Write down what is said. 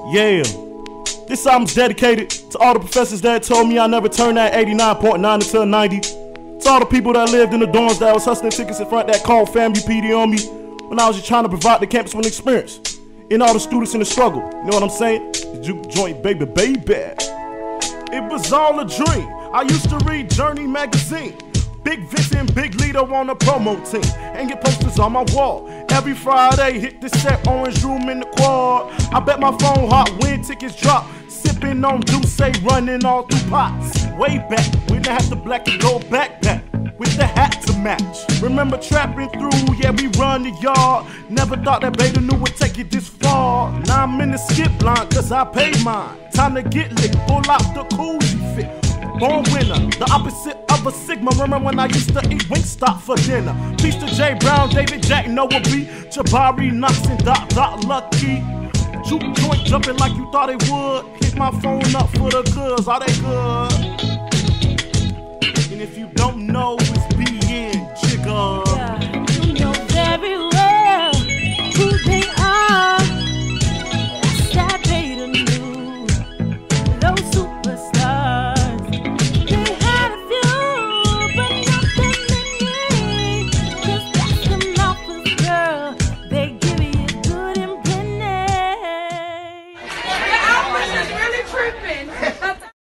Yeah. This album's dedicated to all the professors that told me I never turned that 89.9 until 90. To all the people that lived in the dorms that was hustling tickets in front that called family PD on me when I was just trying to provide the campus with an experience. And all the students in the struggle. You know what I'm saying? The juke joint, baby, baby. It was all a dream. I used to read Journey magazine. Big Vincent, big leader on the promo team. And get posters on my wall. Every Friday, hit the set, orange room in the quad. I bet my phone hot when tickets drop. Sipping on Douce, running all through pots. Way back, when I had the black and gold backpack with the hat to match. Remember trapping through, yeah, we run the yard. Never thought that Beta knew would take it this far. Now I'm in the skip line, cause I paid mine. Time to get lit, pull out the Coogee fit. Born winner, the opposite of a Sigma. Remember when I used to eat Wingstop for dinner? Peace to J Brown, David Jack, Noah B, Jabari, Knox, and Dot Lucky. Juke joint jumping like you thought it would. Hit my phone up for the goods, are they good? And if you don't know,